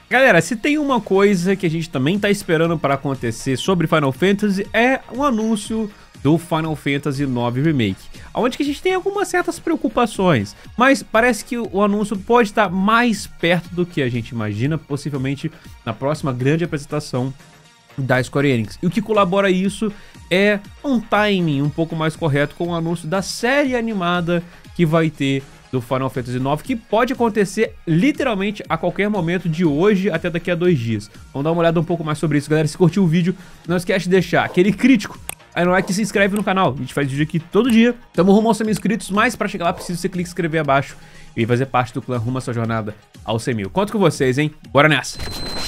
Galera, se tem uma coisa que a gente também tá esperando para acontecer sobre Final Fantasy é um anúncio do Final Fantasy IX Remake, onde que a gente tem algumas certas preocupações, mas parece que o anúncio pode estar mais perto do que a gente imagina, possivelmente na próxima grande apresentação da Square Enix. E o que colabora isso é um timing um pouco mais correto com o anúncio da série animada que vai ter do Final Fantasy IX, que pode acontecer literalmente a qualquer momento de hoje até daqui a 2 dias. Vamos dar uma olhada um pouco mais sobre isso, galera. Se curtiu o vídeo, não esquece de deixar aquele crítico aí no like e se inscreve no canal. A gente faz vídeo aqui todo dia. Tamo rumo aos 100 mil inscritos, mas pra chegar lá precisa você clicar em inscrever abaixo e fazer parte do clã rumo à sua jornada aos 100 mil. Conto com vocês, hein? Bora nessa!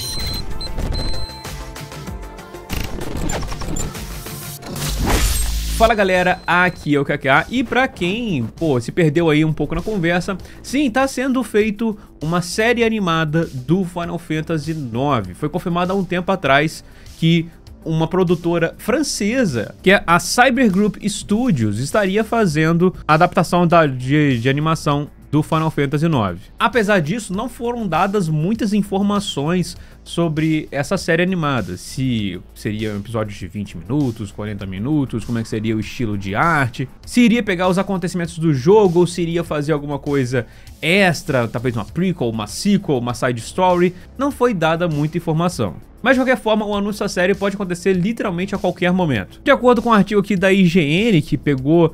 Fala galera, aqui é o KK e pra quem, se perdeu aí um pouco na conversa, sim, tá sendo feito uma série animada do Final Fantasy IX. Foi confirmado há um tempo atrás que uma produtora francesa, que é a Cyber Group Studios, estaria fazendo a adaptação de animação do Final Fantasy IX. Apesar disso, não foram dadas muitas informações sobre essa série animada. Se seria um episódio de 20 minutos, 40 minutos, como é que seria o estilo de arte, se iria pegar os acontecimentos do jogo ou se iria fazer alguma coisa extra, talvez uma prequel, uma sequel, uma side story. Não foi dada muita informação. Mas de qualquer forma, o anúncio da série pode acontecer literalmente a qualquer momento. De acordo com um artigo aqui da IGN, que pegou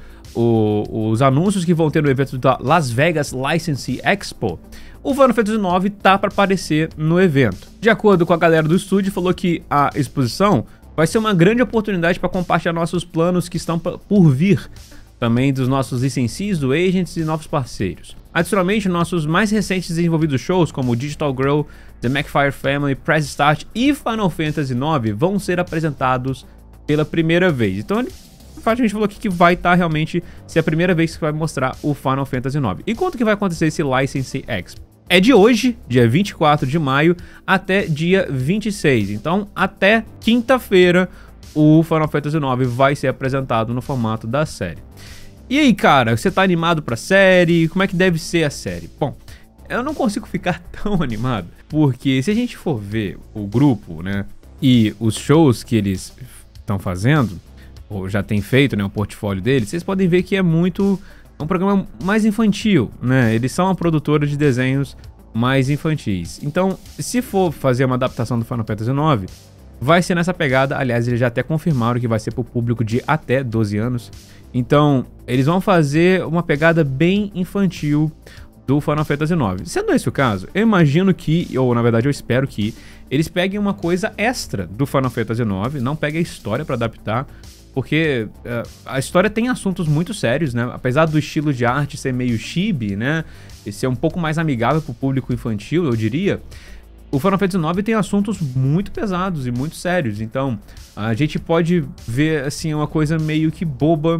os anúncios que vão ter no evento da Las Vegas Licensing Expo, o Final Fantasy IX tá para aparecer no evento. De acordo com a galera do estúdio, falou que a exposição vai ser uma grande oportunidade para compartilhar nossos planos que estão por vir, também dos nossos licenciados, do Agents e novos parceiros. Adicionalmente, nossos mais recentes desenvolvidos shows, como o Digital Grow, The McFire Family, Press Start e Final Fantasy IX, vão ser apresentados pela primeira vez. Então, a gente falou aqui que vai estar realmente ser a primeira vez que vai mostrar o Final Fantasy IX. E quando que vai acontecer esse Licensing Expo? É de hoje, dia 24 de maio, até dia 26. Então, até quinta-feira, o Final Fantasy IX vai ser apresentado no formato da série. E aí, cara, você tá animado pra série? Como é que deve ser a série? Bom, eu não consigo ficar tão animado, porque se a gente for ver o grupo, né, e os shows que eles estão fazendo, ou já tem feito, né, o portfólio deles, vocês podem ver que é um programa mais infantil, né? Eles são uma produtora de desenhos mais infantis. Então, se for fazer uma adaptação do Final Fantasy IX, vai ser nessa pegada. Aliás, eles já até confirmaram que vai ser para o público de até 12 anos. Então, eles vão fazer uma pegada bem infantil do Final Fantasy IX. Sendo esse o caso, eu imagino que, ou na verdade eu espero que, eles peguem uma coisa extra do Final Fantasy IX, não peguem a história para adaptar, porque a história tem assuntos muito sérios, né? Apesar do estilo de arte ser meio chibi, né? E ser um pouco mais amigável para o público infantil, eu diria. O Final Fantasy IX tem assuntos muito pesados e muito sérios. Então, a gente pode ver, assim, uma coisa meio que boba.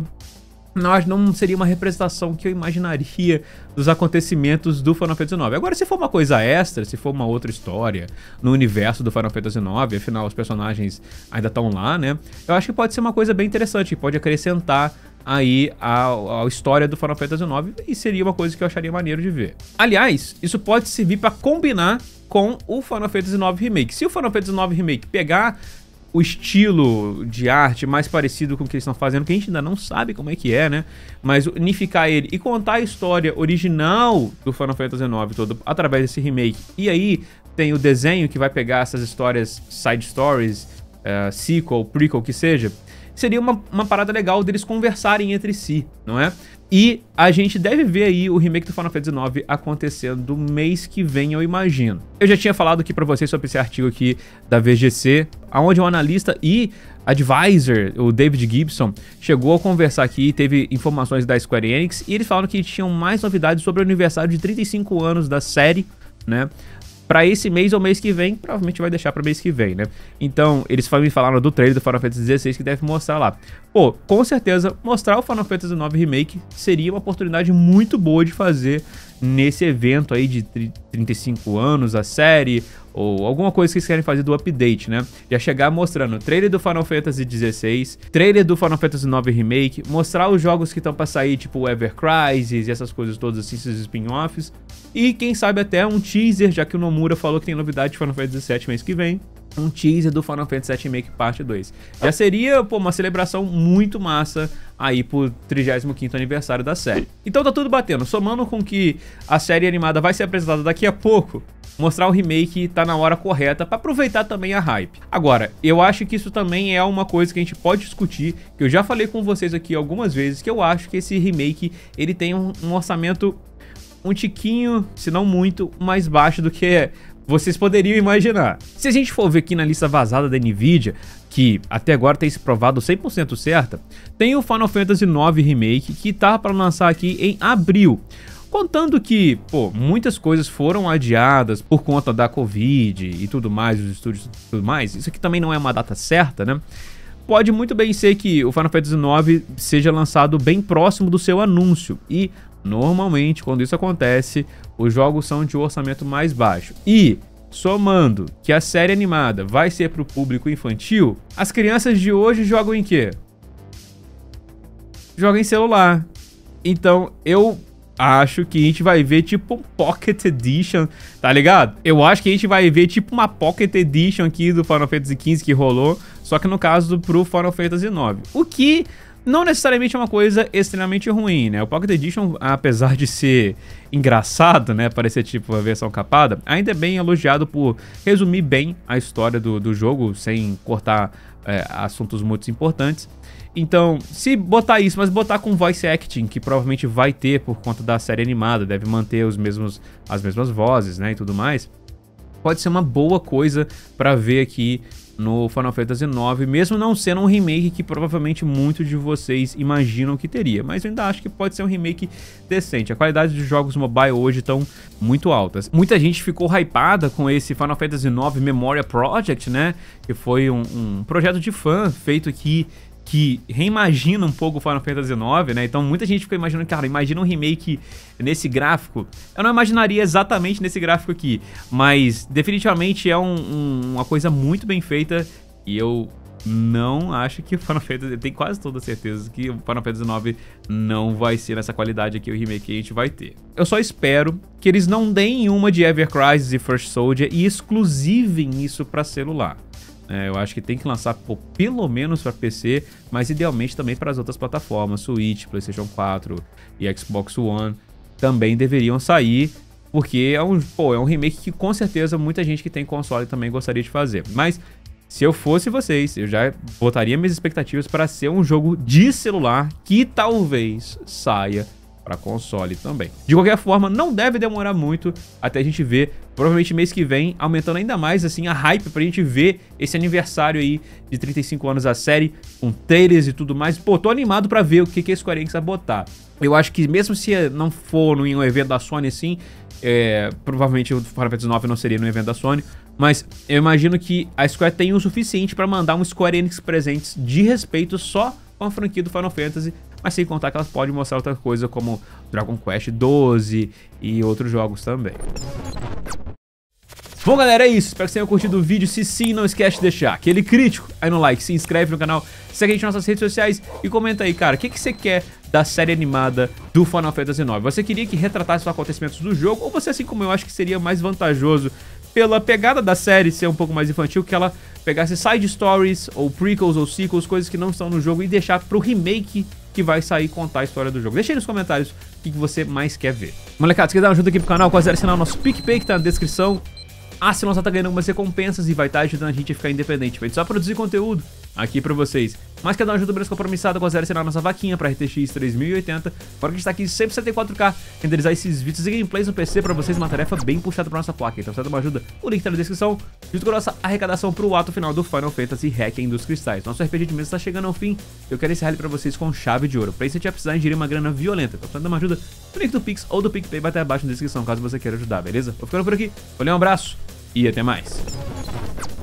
Não seria uma representação que eu imaginaria dos acontecimentos do Final Fantasy IX. Agora, se for uma coisa extra, se for uma outra história no universo do Final Fantasy IX, afinal os personagens ainda estão lá, né? Eu acho que pode ser uma coisa bem interessante, pode acrescentar aí a história do Final Fantasy IX e seria uma coisa que eu acharia maneiro de ver. Aliás, isso pode servir para combinar com o Final Fantasy IX Remake. Se o Final Fantasy IX Remake pegar o estilo de arte mais parecido com o que eles estão fazendo, que a gente ainda não sabe como é que é, né? Mas unificar ele e contar a história original do Final Fantasy IX todo através desse remake. E aí tem o desenho que vai pegar essas histórias, side stories, sequel, prequel, que seja. Seria uma parada legal deles conversarem entre si, não é? E a gente deve ver aí o remake do Final Fantasy IX acontecendo mês que vem, eu imagino. Eu já tinha falado aqui pra vocês sobre esse artigo aqui da VGC, onde um analista e advisor, o David Gibson, chegou a conversar aqui, teve informações da Square Enix, e eles falaram que tinham mais novidades sobre o aniversário de 35 anos da série, né? Pra esse mês ou mês que vem, provavelmente vai deixar pra mês que vem, né? Então, eles me falaram do trailer do Final Fantasy XVI que deve mostrar lá. Pô, com certeza, mostrar o Final Fantasy IX Remake seria uma oportunidade muito boa de fazer nesse evento aí de 35 anos, a série, ou alguma coisa que eles querem fazer do update, né? Já chegar mostrando trailer do Final Fantasy XVI, trailer do Final Fantasy IX Remake, mostrar os jogos que estão pra sair, tipo o Ever Crisis e essas coisas todas assim, esses spin-offs. E quem sabe até um teaser, já que o Nomura falou que tem novidade de Final Fantasy VII mês que vem. Um teaser do Final Fantasy VII Remake Parte 2. Já seria, pô, uma celebração muito massa aí pro 35º aniversário da série. Então tá tudo batendo, somando com que a série animada vai ser apresentada daqui a pouco, mostrar o remake tá na hora correta pra aproveitar também a hype. Agora, eu acho que isso também é uma coisa que a gente pode discutir, que eu já falei com vocês aqui algumas vezes, que eu acho que esse remake, ele tem um orçamento um tiquinho, se não muito, mais baixo do que vocês poderiam imaginar. Se a gente for ver aqui na lista vazada da Nvidia, que até agora tem se provado 100% certa, tem o Final Fantasy IX Remake, que tá para lançar aqui em abril. Contando que, pô, muitas coisas foram adiadas por conta da Covid e tudo mais, os estúdios e tudo mais, isso aqui também não é uma data certa, né? Pode muito bem ser que o Final Fantasy IX seja lançado bem próximo do seu anúncio e, normalmente, quando isso acontece, os jogos são de um orçamento mais baixo. E, somando que a série animada vai ser para o público infantil, as crianças de hoje jogam em quê? Jogam em celular. Então, eu acho que a gente vai ver tipo um Pocket Edition, tá ligado? Eu acho que a gente vai ver tipo uma Pocket Edition aqui do Final Fantasy XV que rolou, só que no caso pro Final Fantasy IX. O que não necessariamente é uma coisa extremamente ruim, né? O Pocket Edition, apesar de ser engraçado, né, parecer tipo a versão capada, ainda é bem elogiado por resumir bem a história do jogo, sem cortar assuntos muito importantes. Então, se botar isso, mas botar com voice acting, que provavelmente vai ter por conta da série animada, deve manter as mesmas vozes, né, e tudo mais, pode ser uma boa coisa pra ver aqui no Final Fantasy IX, mesmo não sendo um remake que provavelmente muitos de vocês imaginam que teria, mas eu ainda acho que pode ser um remake decente. A qualidade dos jogos mobile hoje estão muito altas. Muita gente ficou hypada com esse Final Fantasy IX Memoria Project, né, que foi um projeto de fã feito aqui que reimagina um pouco o Final Fantasy IX, né? Então muita gente ficou imaginando, cara, imagina um remake nesse gráfico. Eu não imaginaria exatamente nesse gráfico aqui, mas definitivamente é uma coisa muito bem feita e eu não acho que o Final Fantasy, eu tenho quase toda certeza que o Final Fantasy IX não vai ser nessa qualidade aqui, o remake que a gente vai ter. Eu só espero que eles não deem uma de Ever Crisis e First Soldier e exclusivem isso para celular. Eu acho que tem que lançar pelo menos para PC, mas idealmente também para as outras plataformas, Switch, PlayStation 4 e Xbox One também deveriam sair, porque é um remake que com certeza muita gente que tem console também gostaria de fazer. Mas se eu fosse vocês, eu já botaria minhas expectativas para ser um jogo de celular que talvez saia para console também. De qualquer forma, não deve demorar muito até a gente ver, provavelmente mês que vem, aumentando ainda mais assim a hype pra gente ver esse aniversário aí de 35 anos da série, com trailers e tudo mais. Pô, tô animado pra ver o que a Square Enix vai botar. Eu acho que mesmo se não for em um evento da Sony assim, provavelmente o Final Fantasy IX não seria no evento da Sony, mas eu imagino que a Square tem o suficiente pra mandar um Square Enix presentes de respeito só com a franquia do Final Fantasy, mas sem contar que elas podem mostrar outra coisa como Dragon Quest 12 e outros jogos também. Bom, galera, é isso. Espero que vocês tenham curtido o vídeo. Se sim, não esquece de deixar aquele crítico aí no like, se inscreve no canal, segue a gente nas nossas redes sociais e comenta aí, cara, o que você quer da série animada do Final Fantasy IX? Você queria que retratasse os acontecimentos do jogo ou você, assim como eu, acho que seria mais vantajoso pela pegada da série ser um pouco mais infantil, que ela pegasse side stories ou prequels ou sequels, coisas que não estão no jogo, e deixar pro remake que vai sair contar a história do jogo. Deixa aí nos comentários o que você mais quer ver. Molecada, se quiser dar uma ajuda aqui pro canal, considere assinar o nosso PicPay que tá na descrição. Assina, nós tá ganhando algumas recompensas e vai estar ajudando a gente a ficar independente. Vai só produzir conteúdo aqui pra vocês. Mas quer dar uma ajuda menos compromissada, considere assinar a nossa vaquinha pra RTX 3080. Fora que a gente tá aqui sempre 74K, renderizar esses vídeos e gameplays no PC pra vocês, uma tarefa bem puxada pra nossa placa. Então se você dar uma ajuda, o link tá na descrição, junto com a nossa arrecadação pro ato final do Final Fantasy Hacking dos Cristais. Nosso RPG de mesa tá chegando ao fim, eu quero encerrar ele pra vocês com chave de ouro. Pra isso você vai precisar ingerir uma grana violenta. Então se você dar uma ajuda, o link do Pix ou do PicPay vai estar abaixo na descrição, caso você queira ajudar, beleza? Vou ficando por aqui, valeu, um abraço e até mais.